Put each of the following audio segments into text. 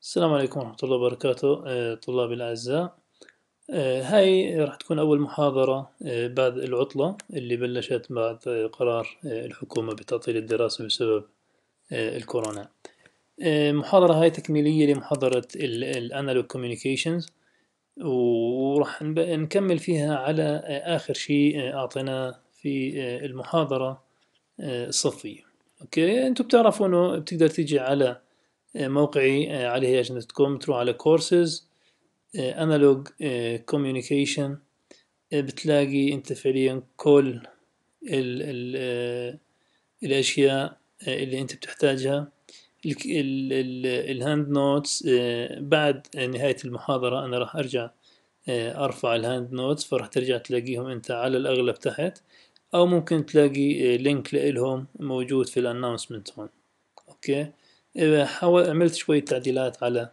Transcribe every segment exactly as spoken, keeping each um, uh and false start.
السلام عليكم ورحمة الله وبركاته آه، طلابي الأعزاء. آه، هاي راح تكون أول محاضرة آه، بعد العطلة اللي بلشت بعد آه، قرار آه، الحكومة بتعطيل الدراسة بسبب آه، الكورونا. آه، محاضرة هاي تكميلية لمحاضرة الأنالوج كوميونيكيشنز، وراح نب- نكمل فيها على آه، آخر شيء آه، أعطيناه في آه، المحاضرة آه، الصفية. أوكي، أنتوا بتعرفوا إنه بتقدر تيجي على آه، موقعي آه، على هي أجندة دوت كوم، تروح على كورسز انالوج كوميونيكيشن، بتلاقي انت فعليا كل ال ال آه، الاشياء آه، اللي انت بتحتاجها. الهاند نوتس بعد نهاية المحاضرة انا راح ارجع آه، ارفع الهاند نوتس، فراح ترجع تلاقيهم انت على الاغلب تحت، او ممكن تلاقي لينك لهم موجود في الانونسمنت هون. اوكي، آه، حاول عملت شوية تعديلات على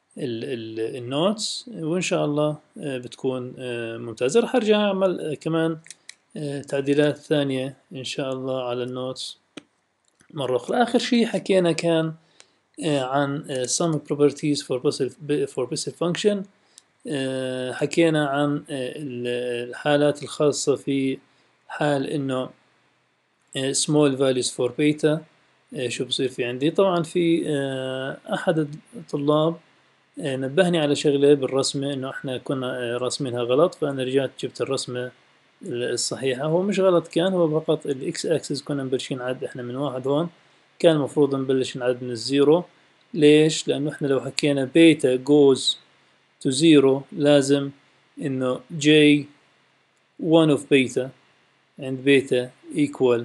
النوتس، وإن شاء الله آه، بتكون آه، ممتازة. راح أرجع أعمل آه، كمان آه، تعديلات ثانية إن شاء الله على النوتس مرة أخرى. آخر شيء حكينا كان آه، عن آه، some properties for passive for passive function. آه، حكينا عن آه، الحالات الخاصة في حال إنه آه، small values for beta. آه، شو بصير في عندي؟ طبعا في آه، أحد الطلاب آه، نبهني على شغلة بالرسمة، إنه إحنا كنا آه، راسمينها غلط، فأنا رجعت جبت الرسمة الصحيحة. هو مش غلط، كان هو فقط الإكس أكسس كنا مبلشين نعد إحنا من واحد هون، كان المفروض نبلش نعد من الزيرو. ليش؟ لأنه إحنا لو حكينا بيتا goes to زيرو لازم إنه j one of beta and beta equal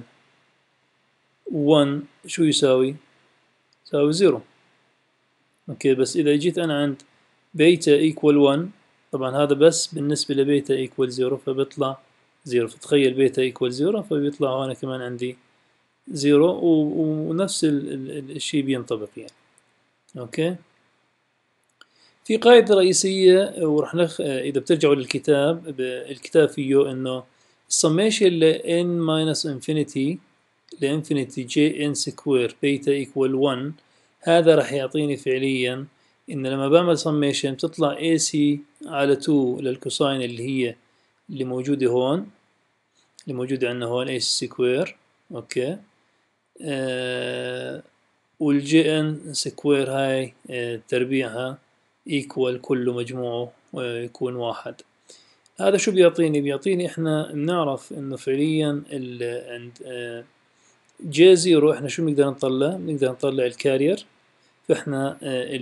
one شو يساوي؟ يساوي زيرو. اوكي، بس اذا جيت انا عند بيتا ايكوال واحد، طبعا هذا بس بالنسبة لبيتا ايكوال زيرو، فبيطلع زيرو. فتخيل بيتا ايكوال زيرو، فبيطلع هون كمان عندي زيرو، ونفس الشيء بينطبق يعني. اوكي، في قاعدة رئيسية ورح نخ... اذا بترجعوا للكتاب، الكتاب فيه انه السميشن ل n minus infinity ل infinity j n square beta equal واحد، هذا راح يعطيني فعليا ان لما بعمل summation بتطلع إيه سي على اثنين للكوساين اللي هي اللي موجودة هون، اللي موجودة عندنا هون إيه سي سكوير. اوكي، آه والجي ان سكوير هاي آه تربيعها ايكوال كله مجموعه آه يكون واحد. هذا شو بيعطيني؟ بيعطيني احنا بنعرف انه فعليا ال عند آه جي زيرو احنا شو بنقدر نطلع؟ بنقدر نطلع الكارير. فاحنا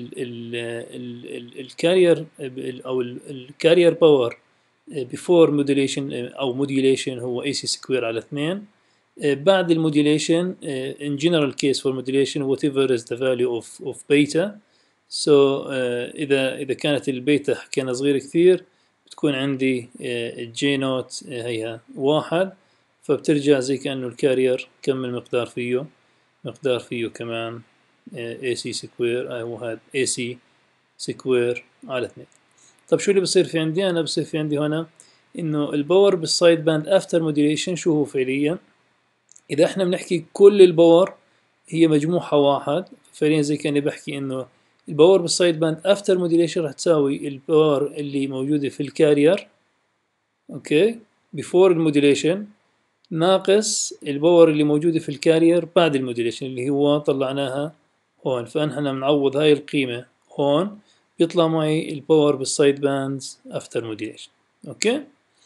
الكارير او الكارير باور بيفور موديليشن او موديليشن هو اي سي سكوير على اثنين. بعد الموديليشن in general case for modulation whatever is the value of of beta. so uh, اذا اذا كانت البيتا حكينا صغير كثير، بتكون عندي الجي نوت هيها واحد، فبترجع زي كأنه الكارير كم المقدار فيه؟ مقدار فيه كمان اي سي سكوير، او هذا اي سي سكوير على اثنين. طب شو اللي بصير في عندي؟ انا بصير في عندي هنا انه الباور بالسايد باند افتر موديليشن شو هو فعليا؟ اذا احنا بنحكي كل الباور هي مجموعها واحد، فعليا زي كاني بحكي انه الباور بالسايد باند افتر موديليشن راح تساوي الباور اللي موجودة في الكارير اوكي بيفور الموديليشن ناقص الباور اللي موجودة في الكارير بعد الموديليشن اللي هو طلعناها هون. فنحن بنعوض هاي القيمة هون، بيطلع معي الباور بالسايد باندز افتر موديليشن. اوكي،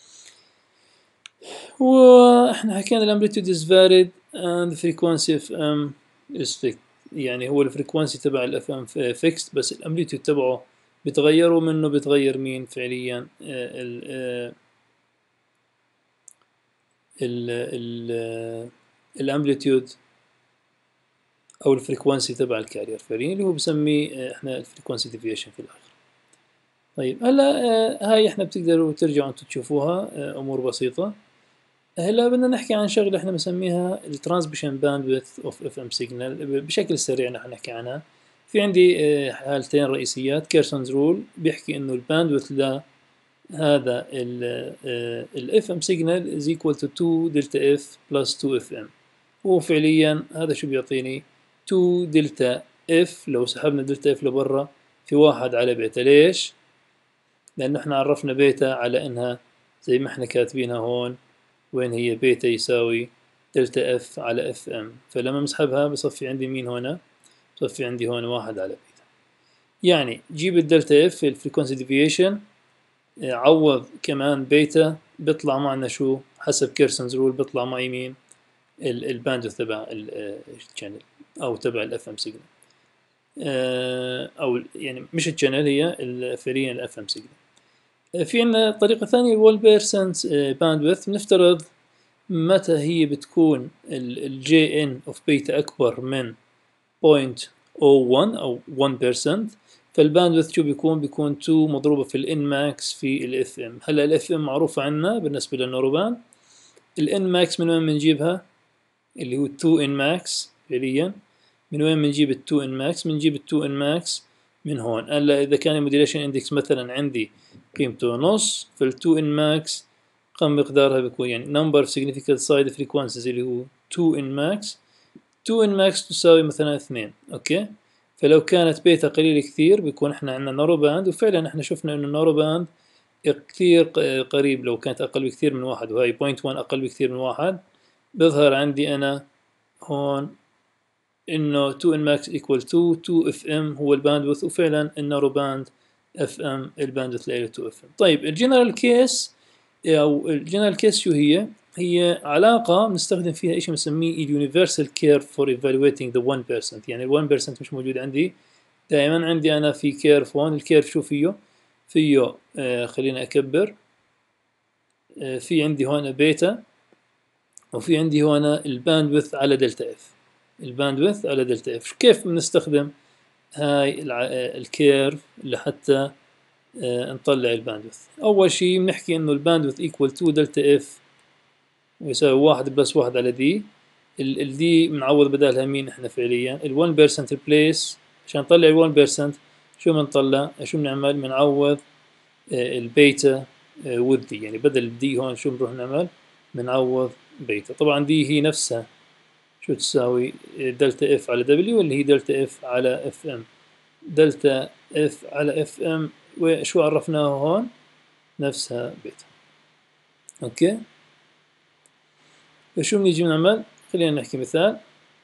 واحنا حكينا الامبليتيود is varied and the frequency of m is fixed. يعني هو الفريكوانسي تبع الاف ام فيكست، بس الامبليتيود تبعه بتغير، ومنه بتغير مين فعليا ال ال الامبليتيود او الفريكوانسي تبع الكارير فعليا، اللي هو بسميه احنا الفريكوانسي ديفيشن في الاخر. طيب هلا هاي احنا بتقدروا ترجعوا انتم تشوفوها، امور بسيطة. هلا بدنا نحكي عن شغله احنا بنسميها الترانسميشن باندويث اوف اف ام سيجنال. بشكل سريع نحن نحكي عنها. في عندي حالتين رئيسيات. كيرسونز رول بيحكي انه الباندويث لهذا الاف ام سيجنال از ايكوال تو اثنين دلتا اف بلس اثنين اف ام. وفعليا هذا شو بيعطيني؟ اثنين دلتا اف. لو سحبنا دلتا اف لبرا في واحد على بيتا. ليش؟ لأنه احنا عرفنا بيتا على انها زي ما احنا كاتبينها هون، وين هي بيتا يساوي دلتا اف على اف ام. فلما مسحبها بصفي عندي مين هنا؟ بصفي عندي هون واحد على بيتا. يعني جيب الدلتا اف الفريكونسي ديفيشن، عوض كمان بيتا، بيطلع معنا شو حسب كيرسونز رول؟ بيطلع معي مين؟ الباندوث تبع الشانل او تبع الاف ام سيجنال، او يعني مش الشانل، هي فعليا الاف ام سيجنال. في عندنا طريقة ثانية الوال بيرسنت باندوث. نفترض متى هي بتكون الجي ان اوف بيتا اكبر من صفر فاصلة صفر واحد او واحد بالمية، فالباندوث شو بيكون؟ بيكون اثنين مضروبة في الان ماكس في الاف ام. هلا الاف ام معروفة عنا بالنسبة للنوروبان. الان ماكس من وين بنجيبها؟ اللي هو اثنين ان ماكس فعليا. من وين بنجيب ال اثنين ان ماكس؟ بنجيب ال اثنين ان ماكس من هون. هلا اذا كان الموديليشن اندكس مثلا عندي قيمته نص، فال اثنين ان ماكس كم مقدارها بيكون؟ يعني number of significant side frequencies اللي هو اثنين ان ماكس. اثنين ان ماكس تساوي مثلا اثنين. اوكي، فلو كانت بيتا قليل كثير بيكون احنا عندنا نورو باند، وفعلا احنا شفنا انه النورو باند كثير قريب. لو كانت اقل بكثير من واحد، وهي صفر فاصلة واحد اقل بكثير من واحد، بظهر عندي انا هون انه اثنين ان ماكس equal اثنين اثنين اف ام هو الباندوث، وفعلا النارو باند اف ام الباندوث له اثنين اف ام. طيب الجنرال كيس، او الجنرال كيس شو هي؟ هي علاقة بنستخدم فيها شيء بنسميه اليونيفرسال كيرف فور ايفالويتنج ذا واحد بالمية. يعني ال واحد بالمية مش موجود عندي، دائما عندي انا في كيرف هون. الكيرف شو فيه؟ فيه آه خلينا اكبر، آه في عندي هون بيتا، وفي عندي هون الباندوث على دلتا اف. الباندوث على دلتا اف. كيف بنستخدم هاي الكيرف لحتى آه نطلع الباندوث؟ اول شيء بنحكي انه الباندوث ايكوال اثنين دلتا اف ويساوي واحد بلس واحد على دي. الدي بنعوض بدالها مين احنا فعليا؟ ال واحد بالمية ريبليس. عشان نطلع ال واحد بالمية شو بنطلع؟ شو بنعمل؟ بنعوض آه البيتا آه والدي. يعني بدل الدي هون شو بنروح نعمل؟ بنعوض بيتا. طبعا دي هي نفسها شو تساوي؟ دلتا اف على دبليو، اللي هي دلتا اف على اف ام. دلتا اف على اف ام، وشو عرفناه هون؟ نفسها بيتا. اوكي، فشو بنيجي نعمل؟ خلينا نحكي مثال.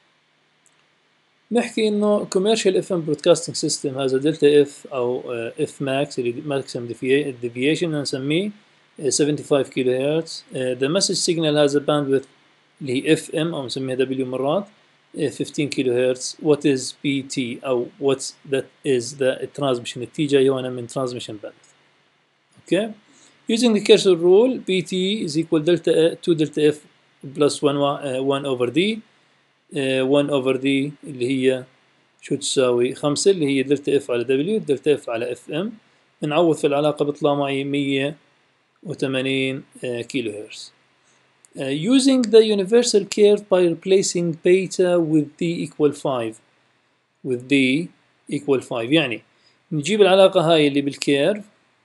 نحكي انه commercial اف ام broadcasting system هذا دلتا اف او اف ماكس اللي maximum deviation نسميه خمسة وسبعين كيلو هرتز. the message signal has a bandwidth اللي هي اف ام او نسميها دبليو مرات خمستاشر كيلو هرتز. what is بي تي او what that is the transmission؟ التي جاي هون من transmission bandwidth. اوكي، using the cursor rule بي تي is equal delta اثنين delta f plus واحد over d. واحد over d اللي هي شو تساوي؟ خمسة، اللي هي دلتا اف على دبليو، دلتا اف على اف ام. بنعوض في العلاقة بيطلع معي مية وثمانين كيلو هرتز. Uh, using the universal curve by replacing beta with d equal five with d equal five. يعني نجيب العلاقة هاي اللي بالكيرف.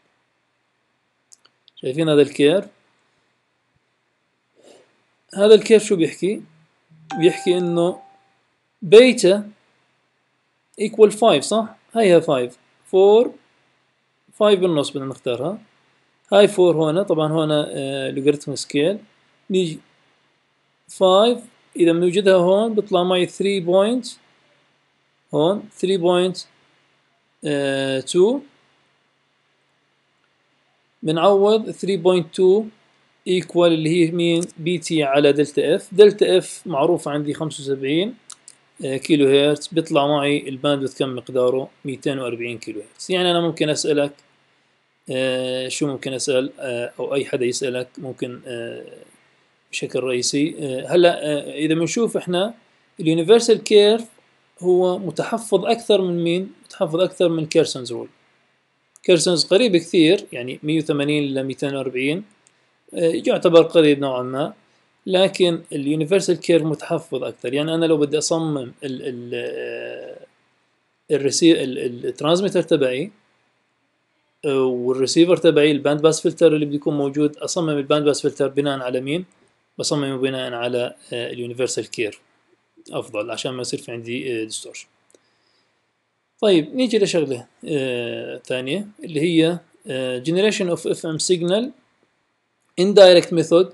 شايفين هذا الكيرف؟ هذا الكيرف شو بيحكي؟ بيحكي انه بيتا equal five، صح؟ هيها five فور five بالنص بدنا نختارها. هاي فور هنا، طبعا هنا لوغاريتم سكيل. نيجي five إذا بنوجدها هون بيطلع معي ثري بوينت هون ثري بوينت تو. بنعوض ثري بوينت تو ايكوال اللي هي مين؟ بي تي على دلتا اف. دلتا اف معروفة عندي خمسة وسبعين كيلو هرتز، بيطلع معي الباندوث كم مقداره؟ مئتين وأربعين كيلو هرتز. يعني أنا ممكن أسألك آه شو ممكن أسأل آه أو أي حدا يسألك ممكن آه بشكل رئيسي. آه هلا آه إذا بنشوف إحنا اليونيفرسال كيرف هو متحفظ أكثر من مين؟ متحفظ أكثر من كيرسونز رول. كيرسونز قريب كثير، يعني مية وثمانين ل مئتين وأربعين آه يعتبر قريب نوعا ما، لكن اليونيفرسال كيرف متحفظ أكثر. يعني أنا لو بدي أصمم ال ال الريسيف الترانسميتر تبعي والريسيفر تبعي، الباند باس فلتر اللي بده يكون موجود، اصمم الباند باس فلتر بناء على مين؟ بصممه بناء على اليونيفرسال كيرف افضل، عشان ما يصير في عندي ديستورشن. طيب نيجي لشغلة آه ثانية اللي هي آه generation of اف ام signal indirect method.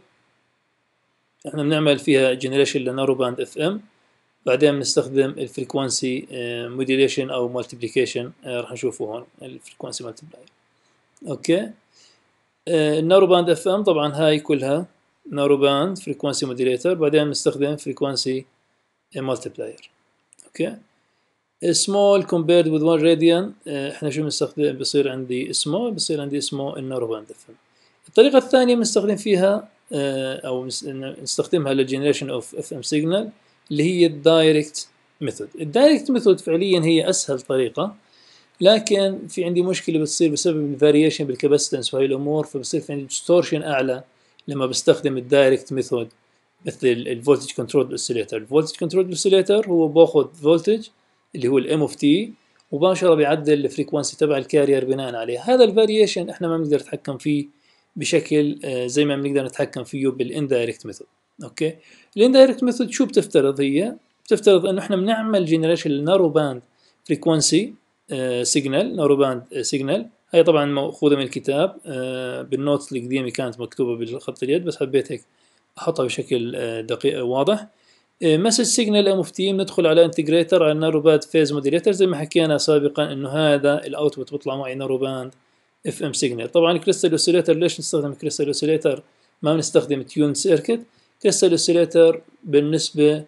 احنا بنعمل فيها generation لنارو باند اف ام، بعدين بنستخدم الفريكوانسي موديليشن او مالتيبليكيشن، راح نشوفه هون الفريكوانسي مالتيبلاير. اوكي. النارو باند اف ام طبعا هاي كلها نارو باند فريكوانسي موديليتر، بعدين بنستخدم فريكوانسي مالتيبلاير. اوكي. سمول compared with one radian، احنا شو بنستخدم؟ بصير عندي سمول، بصير عندي اسمه النارو باند اف ام. الطريقة الثانية بنستخدم فيها او نستخدمها للجنريشن اوف اف ام سيجنال اللي هي الدايركت ميثود. الدايركت ميثود فعليا هي اسهل طريقة، لكن في عندي مشكلة بتصير بسبب الفاريشن بالكاباسيتنس وهي الامور، فبصير في عندي ديستورشن اعلى لما بستخدم الدايركت ميثود، مثل الفولتج كنترول اوسيليتر. الفولتج كنترول اوسيليتر هو باخذ فولتج اللي هو الام اوف تي مباشرة بيعدل الفريكوانسي تبع الكارير بناء عليه. هذا الفاريشن احنا ما بنقدر نتحكم فيه بشكل زي ما بنقدر نتحكم فيه بالاندايركت ميثود. اوكي. الاندايركت ميثود شو بتفترض؟ هي بتفترض انه احنا بنعمل جنريشن للنارو باند فريكوانسي سيجنال، نارو باند سيجنال. هي طبعا ماخوذه من الكتاب آه بالنوتس القديمه كانت مكتوبه بالخط اليد، بس حبيت هيك احطها بشكل آه دقيق واضح. مسج سيجنال ام اوف تي بندخل على انتجريتر على نارو باند فيز موديليتر زي ما حكينا سابقا انه هذا الاوتبوت بيطلع معي نارو باند اف ام سيجنال. طبعا كريستال اوسيليتر ليش نستخدم كريستال اوسيليتر؟ ما بنستخدم تيون سيركت. كريستال اوسيليتر بالنسبه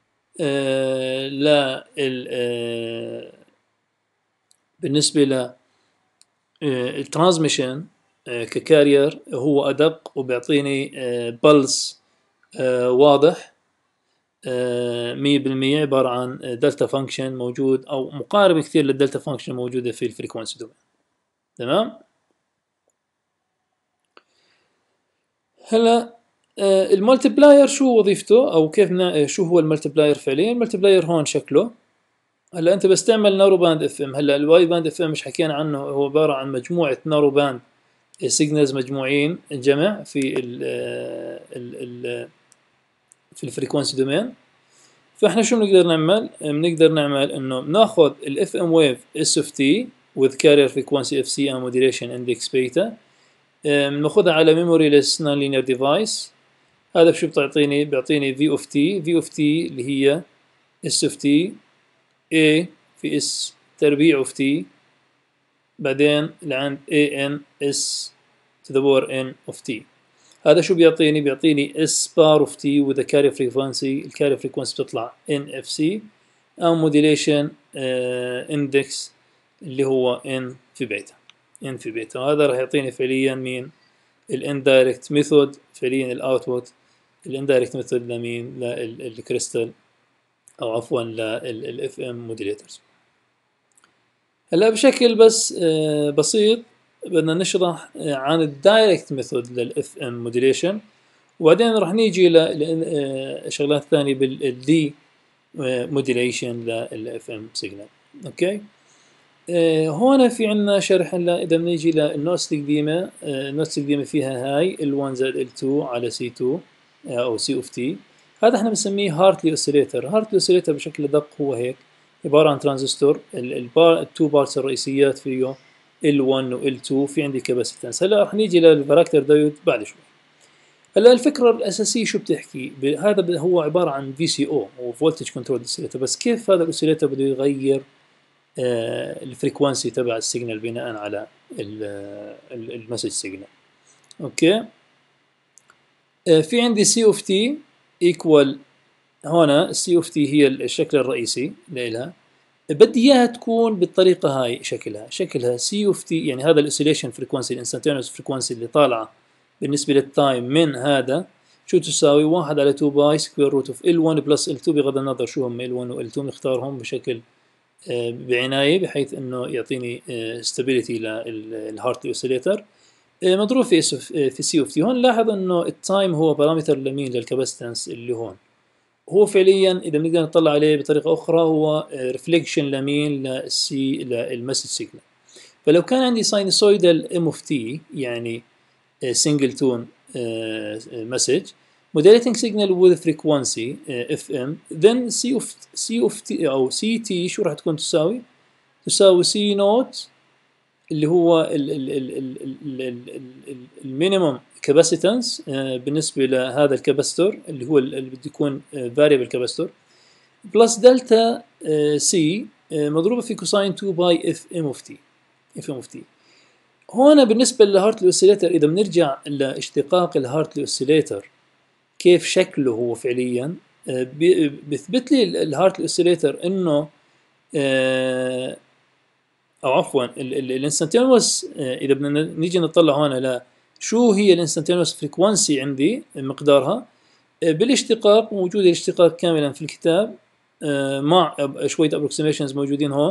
آه ل آه بالنسبه ل الترانسميشن آه ككارير هو ادق وبيعطيني آه بلس آه واضح مية بالمية، عباره عن دلتا فانكشن موجود او مقارب كثير للدلتا فانكشن موجوده في الفريكونسي دومين. تمام. هلا آه المالتيبلاير شو وظيفته او كيف شو هو المالتيبلاير فعليا؟ المالتيبلاير هون شكله. هلا انت بس تعمل نارو باند اف ام. هلا الواي باند اف ام مش حكينا عنه، هو عباره عن مجموعه نارو باند سيجنالز مجموعين جمع في ال ال ال في الفريكونسي دومين. فاحنا شو بنقدر نعمل؟ بنقدر نعمل انه بناخذ الاف ام ويف اس اوف تي with carrier frequency اف سي and modulation index beta، بناخذها على ميموري less non-linear device. هذا شو بتعطيني؟ بيعطيني في اوف تي، في اوف تي اللي هي اس اوف تي a في اس تربيع اوف تي، بعدين لعند ان اس to the power n of t. هذا شو بيعطيني؟ بيعطيني s bar of t with a carrier frequency. الكارير فريكونسي بتطلع ان اف سي أو modulation uh, index اللي هو n في بيتا، n في بيتا. وهذا راح يعطيني فعليا مين؟ الاندايركت ميثود، فعليا الاوتبوت الاندايركت ميثود لمين؟ للكريستال او عفوا للاف ام موديليترز. هلا بشكل بس uh, بسيط بدنا نشرح عن الدايركت ميثود للاف ام موديليشن، وبعدين راح نيجي لشغلات ثانيه بالدي موديليشن للاف ام سيجنال. اوكي. آه هون في عندنا شرح. هلا اذا بنيجي للنوتس القديمه، آه النوتس القديمه فيها هاي ال واحد زائد ال اثنين على سي اثنين آه او سي اوف تي. هذا احنا بنسميه هارتلي اوسيليتر. هارتلي اوسيليتر بشكل ادق هو هيك، عباره عن ترانزستور. التو بارتس الرئيسيات فيه ال واحد و ال اثنين، في عندي كاباسيتنس. هلا رح نيجي للفراكتر دايود بعد شوي. هلا الفكره الاساسيه شو بتحكي؟ هذا هو عباره عن في سي او او فولتج كنترول اوسيليتر، بس كيف هذا الاوسيليتر بده يغير آه الفريكوانسي تبع السيجنال بناء على المسج سيجنال. اوكي. آه في عندي سي اوف تي ايكوال، هنا السي اوف تي هي الشكل الرئيسي لها، بدي اياها تكون بالطريقه هاي. شكلها شكلها سي اوف تي، يعني هذا الاوسيليشن فريكوانسي الانستنتينوس فريكوانسي اللي طالعه بالنسبه للتايم من هذا شو تساوي؟ واحد على اثنين باي سكوير روت اوف ال واحد بلس ال اثنين، بغض النظر شو هم ال واحد وال اثنين نختارهم بشكل آه بعنايه بحيث انه يعطيني ستابيليتي للهارتلي اوسيليتر آه مضروب في في سي اوف تي. هون لاحظ انه التايم هو بارامتر لمين؟ للكاباسيتنس اللي هون. هو فعليا اذا بنقدر نطلع عليه بطريقه اخرى هو ريفليكشن لمين؟ للسي للمسج سيجنال. فلو كان عندي ساينوسويدال ام اوف تي يعني سنجل تون مسج modulating signal with frequency اف ام، then c of c of t او c t شو راح تكون تساوي؟ يساوي سي نوت اللي هو المينيمم كاباسيتنس بالنسبة لهذا الكاباستور اللي هو اللي بده يكون فاريبل كاباستور بلس دلتا سي مضروبة في كوساين تو باي اف ام اوف تي اف ام اوف تي. هون بالنسبة للهارتلي اوسيليتر إذا بنرجع لاشتقاق الهارتلي اوسيليتر كيف شكله هو فعليا بيثبت لي الهارتلي اوسيليتر إنه أو عفوا الانستنتينوس إذا بدنا نيجي نطلع هون لا شو هي الانستنتينوس فريكوانسي عندي مقدارها بالاشتقاق موجود الاشتقاق كاملا في الكتاب مع شوية ابروكسيميشنز موجودين هون.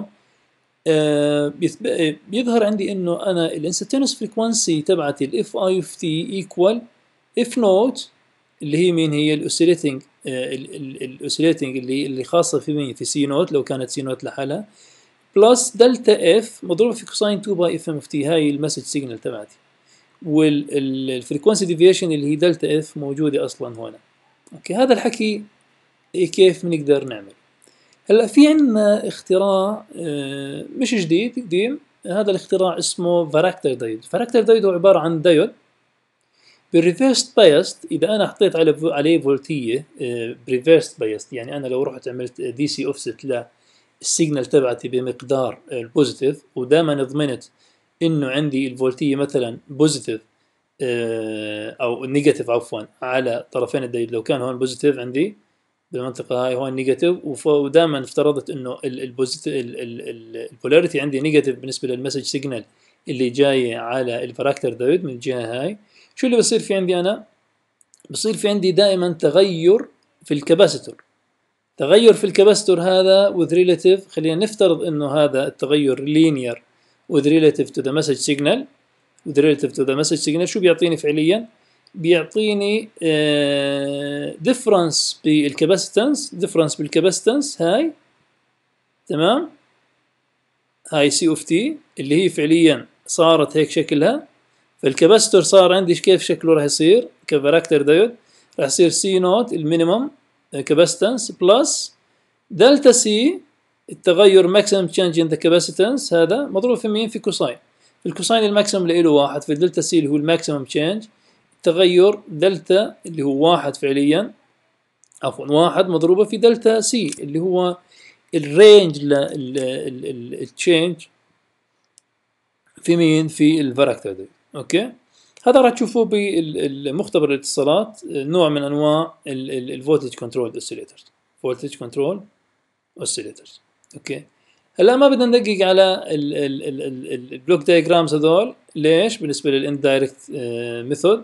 بيظهر عندي انه انا الانستنتينوس فريكوانسي تبعتي الاف اي اوف تي ايكوال اف نوت اللي هي مين هي الاوسيليتنج الاوسيليتنج اللي اللي خاصه في مين في سي نوت لو كانت سي نوت لحالها بلس دلتا اف مضروبه في كوساين تو باي اف ام اوف تي هاي المسج سيجنال تبعتي والفريكوانسي ديفيشن اللي هي دلتا اف موجوده اصلا هون. اوكي هذا الحكي كيف بنقدر نعمل. هلا في عندنا اختراع مش جديد قديم هذا الاختراع اسمه فاراكتر دايود. فاراكتر دايود هو عباره عن دايود بالريفيرست بايست اذا انا حطيت عليه فولتيه بريفيرست بايست يعني انا لو رحت عملت دي سي اوفست للسيجنال تبعتي بمقدار البوزيتيف ودائما ضمنت انه عندي الفولتيه مثلا بوزيتيف او نيجاتيف عفوا على طرفين الدايود لو كان هون بوزيتيف عندي بالمنطقة هاي هون نيجاتيف ودائما افترضت انه البولاريتي عندي نيجاتيف بالنسبة للمسج سيجنال اللي جاية على الفراكتر دايود من الجهة هاي. شو اللي بصير في عندي انا؟ بصير في عندي دائما تغير في الكباسيتور تغير في الكباسيتور هذا with relative خلينا نفترض انه هذا التغير linear with relative to the message signal with relative to the message signal شو بيعطيني فعليا؟ بيعطيني ديفرنس بالكاباسيتنس ديفرنس بالكاباسيتنس هاي تمام هاي سي اوف تي اللي هي فعليا صارت هيك شكلها. فالكاباسيتور صار عندي كيف شكله راح يصير كفاراكتر دايود راح يصير سي نوت المينيمم كاباسيتنس بلس دلتا سي التغير ماكسيمم تشينج ان ذا كاباسيتنس هذا مضروب في مين في كوساين. في الكوساين الماكسيمم له واحد في الدلتا سي اللي هو الماكسيمم تشينج تغير دلتا اللي هو واحد فعليا عفوا واحد مضروبة في دلتا سي اللي هو الرينج للتشينج في مين في الفاراكتر دي. اوكي هذا راح تشوفوه بالمختبر الاتصالات نوع من انواع الفولتج كنترول اوسيليترز فولتج كنترول اوسيليترز. اوكي هلا ما بدنا ندقق على البلوك دايجرامز هذول ليش بالنسبة للاندايركت ميثود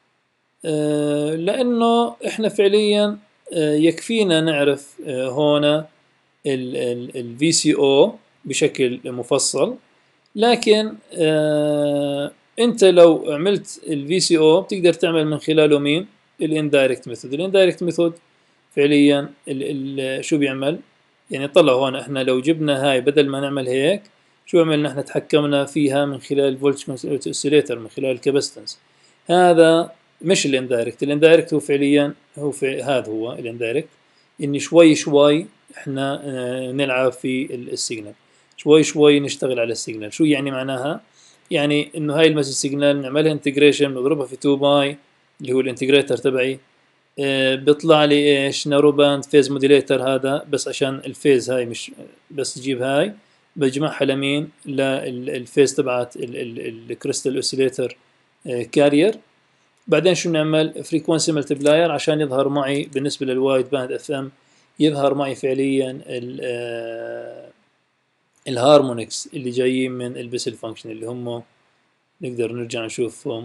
لأنه إحنا فعليا يكفينا نعرف هنا ال في سي او بشكل مفصل لكن أنت لو عملت ال في سي او بتقدر تعمل من خلاله مين الاندايركت ميثود. الاندايركت ميثود فعليا ال ال شو بيعمل يعني طلع هون إحنا لو جبنا هاي بدل ما نعمل هيك شو عملنا إحنا تحكمنا فيها من خلال الفولتج اوسيليتر من خلال الكاباسيتنس. هذا مش الاندايركت. الاندايركت هو فعليا هو في هذا هو الاندايركت اني شوي شوي احنا نلعب في السيجنال شوي شوي نشتغل على السيجنال. شو يعني معناها؟ يعني انه هاي المسج سيجنال نعملها انتجريشن نضربها في تو باي اللي هو الانتجريتر تبعي اه بيطلع لي ايش نارو باند فيز موديليتر هذا بس عشان الفيز هاي مش بس تجيب هاي بجمعها لمين للفيز تبعت الكريستال اوسيليتر اه كارير. بعدين شو نعمل فريكوانسي ملتبلاير عشان يظهر معي بالنسبة للوايد باند اف ام يظهر معي فعليا الهارمونكس اللي جايين من البيسل فانكشن اللي هم نقدر نرجع نشوفهم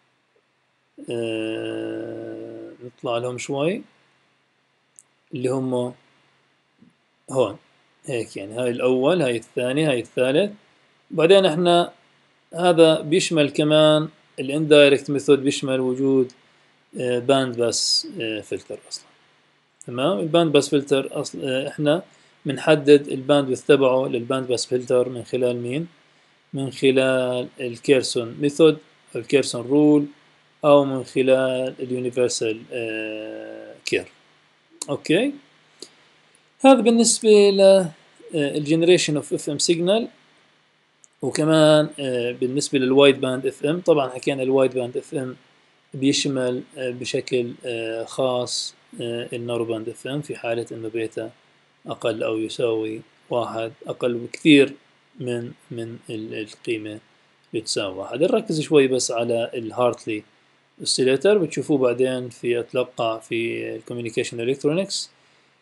أه نطلع لهم شوي اللي هم هون هيك يعني هاي الأول هاي الثاني هاي الثالث. بعدين احنا هذا بيشمل كمان الاندايركت ميثود بيشمل وجود باند باس فلتر اصلا تمام. الباند باس فلتر اصلا احنا بنحدد الباند تبعه للباند باس فلتر من خلال مين من خلال الكيرسون ميثود او الكيرسون رول او من خلال اليونيفرسال كير. اوكي هذا بالنسبة الجنريشن اوف اف ام سيجنال، وكمان بالنسبة للوايد باند اف ام. طبعا حكينا الوايد باند اف ام بيشمل بشكل خاص النارو باند اف ام في حالة انه بيتا اقل او يساوي واحد، اقل بكثير من من القيمة بتساوي واحد. نركز شوي بس على الهارتلي اوسيليتر، بتشوفوه بعدين في اتوقع في الكوميونيكيشن الكترونكس.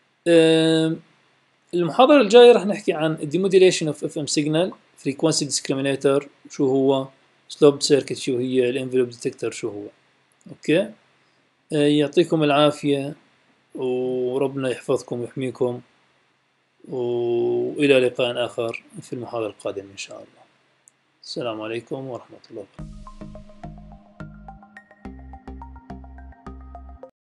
المحاضرة الجاية راح نحكي عن demodulation of اف ام signal، frequency discriminator شو هو، sloped circuit شو هي، الانفلوب ديتكتور شو هو. اوكي، يعطيكم العافية وربنا يحفظكم ويحميكم، وإلى لقاء آخر في المحاضرة القادمة إن شاء الله. السلام عليكم ورحمة الله وبركاته.